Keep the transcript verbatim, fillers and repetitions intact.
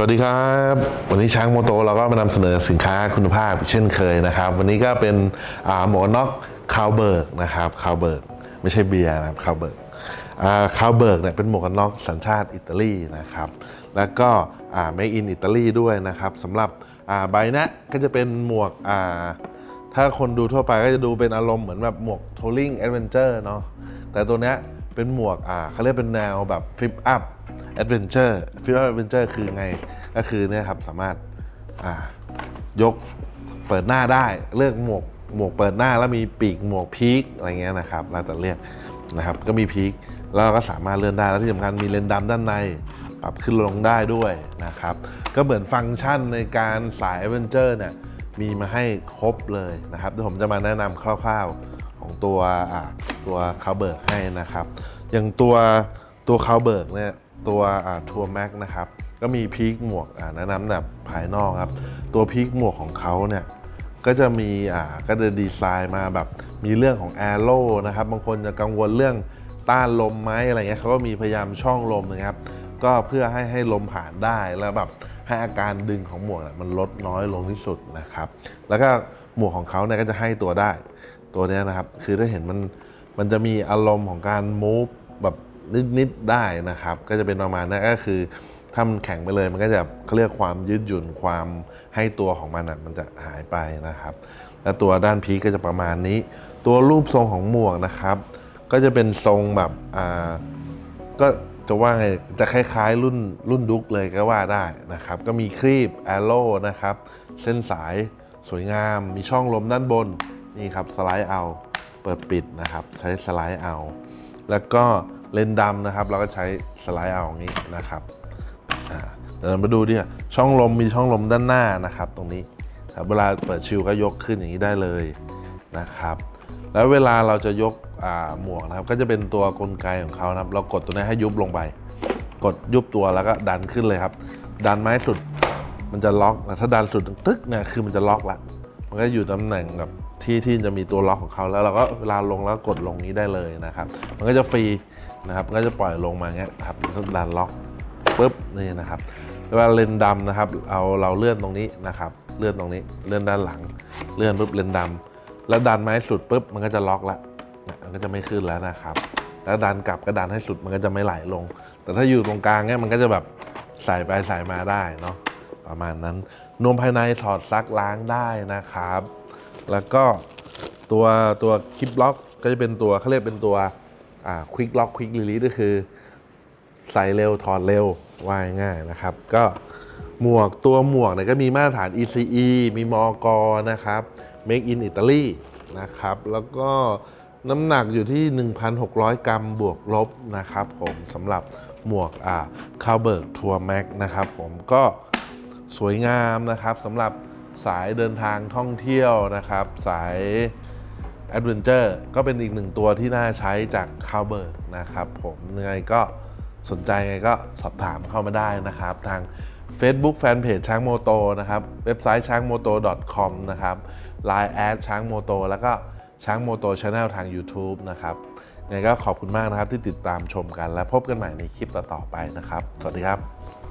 วัสดีครับวันนี้ช้างโมโตเราก็มานำเสนอสินค้าคุณภาพเช่นเคยนะครับวันนี้ก็เป็นหมวกน็อกคาวเบิร์กนะครับคาวเบิร์กไม่ใช่เบียร์นะครับคาวเบิร์กคาวเบิร์กเนี่ยเป็นหมวกน็อกสัญชาติอิตาลีนะครับแล้วก็เมคอินอิตาลีด้วยนะครับสำหรับใบนี้ก็จะเป็นหมวกถ้าคนดูทั่วไปก็จะดูเป็นอารมณ์เหมือนแบบหมวกทัวริงแอดเวนเจอร์เนาะแต่ตัวเนี้ยเป็นหมวกเขาเรียกเป็นแนวแบบฟลิปอัพแอดเวนเจอร์ฟลิปอัพแอดเวนเจอร์คือไงก็คือเนี่ยครับสามารถยกเปิดหน้าได้เลือกหมวกหมวกเปิดหน้าแล้วมีปีกหมวกพีคอะไรเงี้ยนะครับแล้วแต่เรียกนะครับก็มีพีคแล้วก็สามารถเลื่อนได้แล้วที่สำคัญมีเลนส์ดำด้านในปรับขึ้นลงได้ด้วยนะครับก็เหมือนฟังก์ชันในการสายแอดเวนเจอร์เนี่ยมีมาให้ครบเลยนะครับเดี๋ยวผมจะมาแนะนำคร่าวๆของตัวตัวคาวเบิร์กให้นะครับอย่างตัวตัวคาวเบิร์กเนี่ยตัวทัวร์แม็กนะครับก็มีพีคหมวกแนะนำแบบภายนอกครับตัวพีคหมวกของเขาเนี่ยก็จะมีอ่าก็จะดีไซน์มาแบบมีเรื่องของแอโร่นะครับบางคนจะกังวลเรื่องต้านลมไหมอะไรเงี้ยเขาก็มีพยายามช่องลมนะครับก็เพื่อให้ให้ลมผ่านได้แล้วแบบให้อาการดึงของหมวกมันลดน้อยลงที่สุดนะครับแล้วก็หมวกของเขาเนี่ยก็จะให้ตัวได้ตัวนี้นะครับคือถ้าเห็นมันมันจะมีอารมณ์ของการมูฟแบบนิดๆได้นะครับก็จะเป็นประมาณนั้นก็คือถ้ามันแข็งไปเลยมันก็จะเขาเรียกความยืดหยุ่นความให้ตัวของมันอ่ะมันจะหายไปนะครับและตัวด้านพีก็จะประมาณนี้ตัวรูปทรงของหมวกนะครับก็จะเป็นทรงแบบอ่าก็จะว่าไงจะคล้ายๆรุ่นรุ่นดุ๊กเลยก็ว่าได้นะครับก็มีครีบแอโร่นะครับเส้นสายสวยงามมีช่องลมด้านบนนี่ครับสไลด์เอาเปิดปิดนะครับใช้สไลด์เอาแล้วก็เลนส์ดำนะครับเราก็ใช้สไลด์เอาอย่างนี้นะครับเดี๋ยวมาดูดิช่องลมมีช่องลมด้านหน้านะครับตรงนี้เวลาเปิดชิลก็ยกขึ้นอย่างนี้ได้เลยนะครับแล้วเวลาเราจะยกหมวกนะครับก็จะเป็นตัวกลไกของเขานะครับเรากดตัวนี้ให้ยุบลงไปกดยุบตัวแล้วก็ดันขึ้นเลยครับดันไม้สุดมันจะล็อกถ้าดันสุดตึ๊กเนี่ยคือมันจะล็อกละมันก็อยู่ตำแหน่งแบบที่ที่จะมีตัวล็อกของเขาแล้วเราก็เวลาลงแล้วกดลงนี้ได้เลยนะครับมันก็จะฟรีนะครับก็จะปล่อยลงมาเงี้ยครับดันล็อกปุ๊บนี่นะครับเวลาเลนดำนะครับเอาเราเลื่อนตรงนี้นะครับเลื่อนตรงนี้เลื่อนด้านหลังเลื่อนปุ๊บเลนดำแล้วดันไม้สุดปุ๊บมันก็จะล็อกละมันก็จะไม่ขึ้นแล้วนะครับแล้วดันกลับก็ดันให้สุดมันก็จะไม่ไหลลงแต่ถ้าอยู่ตรงกลางเนี่ยมันก็จะแบบใส่ไปใส่มาได้เนาะประมาณนั้นนวมภายในถอดซักล้างได้นะครับแล้วก็ตัวตัวคลิปล็อกก็จะเป็นตัวเขาเรียกเป็นตัวควิกล็อกควิกรีลีสก็คือใส่เร็วถอดเร็วว่าง่ายนะครับก็หมวกตัวหมวกเนี่ยก็มีมาตรฐาน อี ซี อี มีมก.นะครับ Make in Italy นะครับแล้วก็น้ำหนักอยู่ที่ หนึ่งพันหกร้อย กรัมบวกลบนะครับผมสำหรับหมวกอ่าคาวเบิร์กทัวร์แม็กนะครับผมก็สวยงามนะครับสำหรับสายเดินทางท่องเที่ยวนะครับสายแอดเวนเจอร์ก็เป็นอีกหนึ่งตัวที่น่าใช้จากคาวเบิร์กนะครับผมยังไงก็สนใจไงก็สอบถามเข้ามาได้นะครับทาง Facebook Fanpage ช้างโมโตนะครับเว็บไซต์ช้างโมโต ดอท คอม นะครับ ไลน์ แอดช้างโมโตแล้วก็ช้างโมโต Channel ทาง YouTube นะครับยังไงก็ขอบคุณมากนะครับที่ติดตามชมกันและพบกันใหม่ในคลิปต่อๆไปนะครับสวัสดีครับ